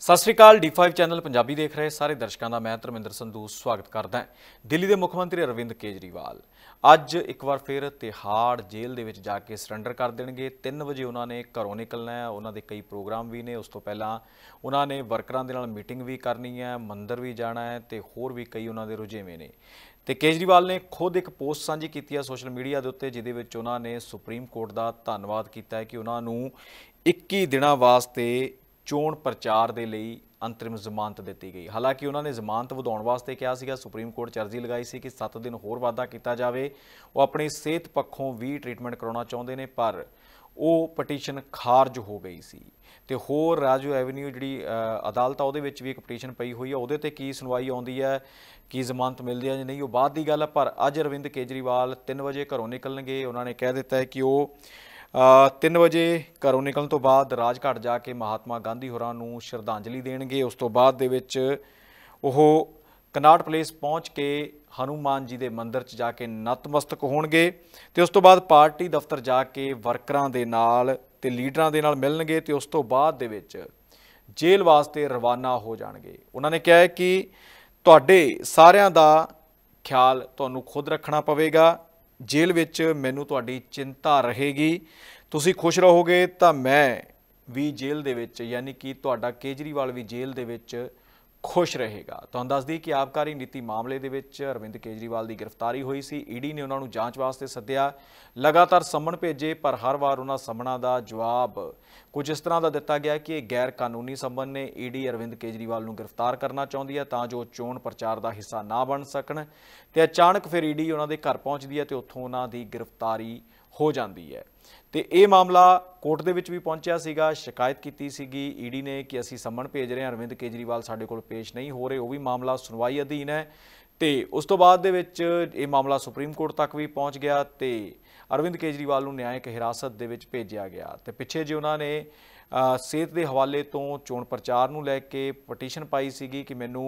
सत श्री अकाल। D5 channel Punjabi देख रहे सारे दर्शकों का मैं धर्मिंदर संधू स्वागत करदा है। दिल्ली के मुख्यमंत्री अरविंद केजरीवाल अज एक बार फिर तिहाड़ जेल दे विच जाके सरेंडर कर देणगे। 3 बजे उन्होंने घरों निकलना है। उन्होंने कई प्रोग्राम भी ने। उस तो पहला उन्होंने वर्करां दे नाल मीटिंग भी करनी है, मंदिर भी जाना है तो होर भी कई उन्होंने रुझेवें ने। तो केजरीवाल ने खुद एक पोस्ट साझी की है सोशल मीडिया के उत्ते, जिहदे विच उन्होंने सुप्रीम कोर्ट का धन्नवाद किया है कि उन्होंने 21 दिनों वास्ते चोण प्रचार के लिए अंतरिम जमानत दी गई। हालांकि उन्होंने जमानत वधाउण वास्ते कहा सीगा, सुप्रीम कोर्ट च अर्जी लगाई सी कि 7 दिन होर वाधा किया जाए। वो अपनी सेहत पक्षों भी ट्रीटमेंट करवाना चाहते हैं, पर वो पटीशन खारज हो गई सी। तो होर राजू एवेन्यू जी अदालत है, वो भी एक पटीशन पई हुई है, वो की सुनवाई आती है कि जमानत मिलती है या नहीं, वो बाद की गल है। पर अज अरविंद केजरीवाल 3 बजे घरों निकलणगे। उन्होंने कह दिता है कि वो 3 बजे घरों निकलने तो बाद राजघाट जाके महात्मा गांधी होरां नूं श्रद्धांजलि देणगे। उस तो बाद दे विच ओह कनाट प्लेस पहुँच के हनुमान जी के मंदिर च जाके नतमस्तक होणगे। तो उस तो बाद पार्टी दफ्तर जाके वर्करां दे नाल ते लीडरां दे नाल मिलणगे। तो उस तो बाद दे विच जेल वास्ते रवाना हो जाणगे। उन्होंने कहा है कि तुहाडे सारियां दा ख्याल तुहानूं खुद रखना पवेगा। जेल विच मैनू तुहाडी चिंता रहेगी, तुसी खुश रहोगे तो मैं भी जेल दे विच, यानी कि तुहाडा केजरीवाल भी जेल दे विच खुश रहेगा। तुहानूं दस दी कि आबकारी नीति मामले दे विच अरविंद केजरीवाल की गिरफ्तारी हुई सी। ईडी ने उन्होंने जांच वास्ते सद्दिया, लगातार समन भेजे, पर हर बार उन्होंने समना का जवाब कुछ इस तरह का दिता गया कि गैर कानूनी समन ने। ईडी अरविंद केजरीवाल नूं गिरफ्तार करना चाहती है तां जो चोण प्रचार का हिस्सा ना बन सकन। तो अचानक फिर ईडी उन्होंने घर पहुँचती है तो उत्थों उन्होंने गिरफ्तारी हो जाती है। तो ये मामला कोर्ट दे विच भी पहुंचा सीगा, शिकायत की सीगी ईडी ने कि असी समन भेज रहे हैं, अरविंद केजरीवाल साडे कोल पेश नहीं हो रहे। वो भी मामला सुनवाई अधीन है। तो उस तो बाद दे विच ये मामला सुप्रीम कोर्ट तक भी पहुँच गया। तो अरविंद केजरीवाल नूं न्यायिक हिरासत दे विच भेजिया गया। तो पिछे जो उन्होंने सेहत के हवाले तो चोण प्रचार नूं लैके पटीशन पाई सीगी कि मैनू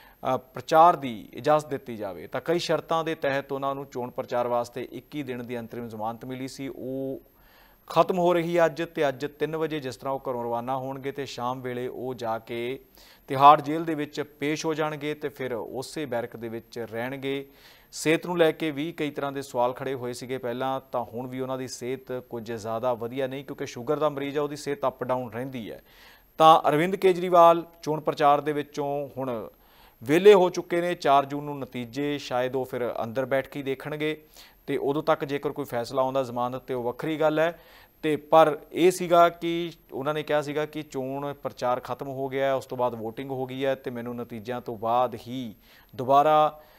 प्रचार की इजाजत दी जाए, तो कई शर्तों के तहत उन्होंने चोण प्रचार वास्ते 21 दिन की अंतरिम जमानत मिली सी। वो खत्म हो रही है अज। तो अज 3 बजे जिस तरह वो घरों रवाना होणगे तो शाम वेले वो जाके तिहाड़ जेल दे विच पेश हो जाणगे। तो फिर उस बैरक दे विच रहणगे। सेहत नूं लैके भी कई तरह के सवाल खड़े होए सीगे पहलां, तो हुण भी उन्हां दी सेहत कुछ ज़्यादा वधिया नहीं, क्योंकि शुगर का मरीज़ है, उहदी सेहत अप डाउन रहिंदी है। तो अरविंद केजरीवाल चोण प्रचार दे विचों हुण वेले हो चुके ने। 4 जून नूं नतीजे शायद वो फिर अंदर बैठ के देखणगे। तो उदों तक जेकर कोई फैसला आउंदा जमानत तो वक्री गल है। तो पर यह सीगा कि उन्होंने कहा सीगा कि चोण प्रचार खत्म हो गया है, उस तो बाद वोटिंग हो गई है, तो मैनू नतीजों तो बाद ही दोबारा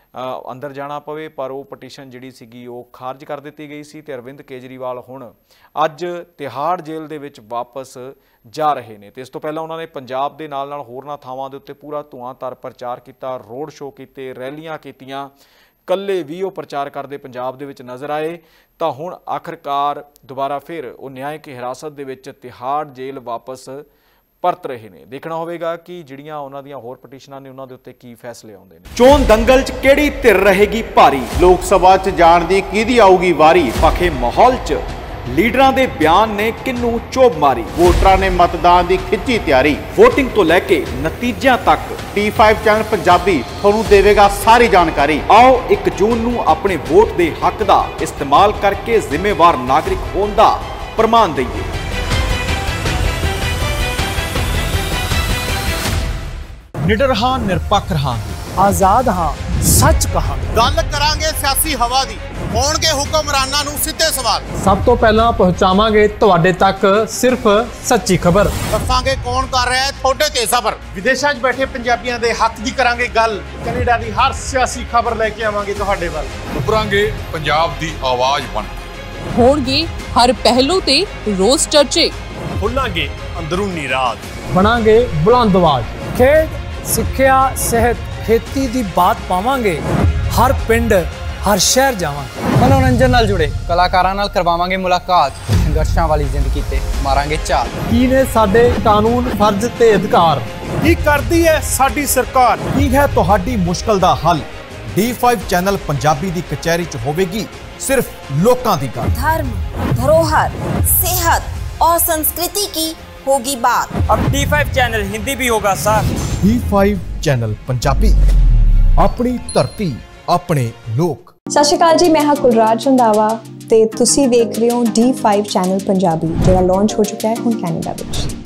अंदर जाना पवे। पर वो पटीशन जिहड़ी सीगी वो खारज कर दी गई सी। तो अरविंद केजरीवाल हुण अज तिहाड़ जेल दे विच वापस जा रहे हैं। तो इस तो पहला उन्होंने पंजाब के नाल होरनां थावां दे उत्ते पूरा धुआंधार प्रचार किया, रोड शो किए, रैलियां कीतियां, कल्ले भी वो प्रचार करते पंजाब दे विच नज़र आए। तो हुण आखिरकार दोबारा फिर वो न्यायिक हिरासत दे विच तिहाड़ जेल वापस परत रहे ने। देखना होगा कि जिहड़ियां उन्हां दियां होर पटीशनां ने उन्हां दे उत्ते की फैसले आउंदे ने। चोण दंगल च किहड़ी धिर रहेगी भारी, लोक सभा च जाण दी किहदी आऊगी वारी, पखे माहौल च लीडरां दे बयान ने किन्नू चोभ मारी, वोटरां ने मतदान दी खिच्ची तैयारी, वोटिंग तो लैके नतीजियां तक D5 चैनल पंजाबी तुहानूं देवेगा सारी जानकारी। आओ 1 जून नूं अपने वोट दे हक दा इस्तेमाल करके जिम्मेवार नागरिक होण दा प्रमाण दईए। निडर हां, निरपक्ष रहांगे, आजाद हाँ, सच कहा। गल करांगे सियासी हवा दी, होणगे हुक्मरानां नूं सिद्धे सवाल। सब तो पहला पहुंचावांगे तुहाडे तक सिर्फ सच्ची खबर। दसांगे कौन कर रहा है थोड़े ते सफर। विदेशां 'च बैठे पंजाबियों के हक की करांगे गल, कनेडा की हर सियासी खबर लेके आवांगे तुहाडे वल। उभरांगे पंजाब दी आवाज बन, होणगे हर पहलू ते रोज चर्चे, खुलांगे अंदरूनी राज, बनांगे बुलंद आवाज। खेड, सिक्ख्या, सेहत, खेती दी बात पावांगे, हर पिंड हर शहर जावांगे। मनोरंजन नाल जुड़े कलाकारां नाल करवावांगे मुलाकात, संघर्षां वाली जिंदगी ते मारांगे चाल। की ने साडे कानून, फर्ज ते अधिकार, की करदी है साडी सरकार, की है तुहाडी मुश्किल दा हल। D5 चैनल पंजाबी दी कचहरी च होवेगी सिर्फ लोकां दी गल। धर्म, धरोहर, सेहत और संस्कृति की होगी बात। अब D5 चैनल हिंदी भी होगा सर। D5 चैनल पंजाबी, अपनी धरती अपने लोक। सत श्री अकाल जी, मैं हाँ कुलराज रंधावा ते तुसी देख रहे हो D5 चैनल पंजाबी, जो लॉन्च हो चुका है हुण कैनेडा विच।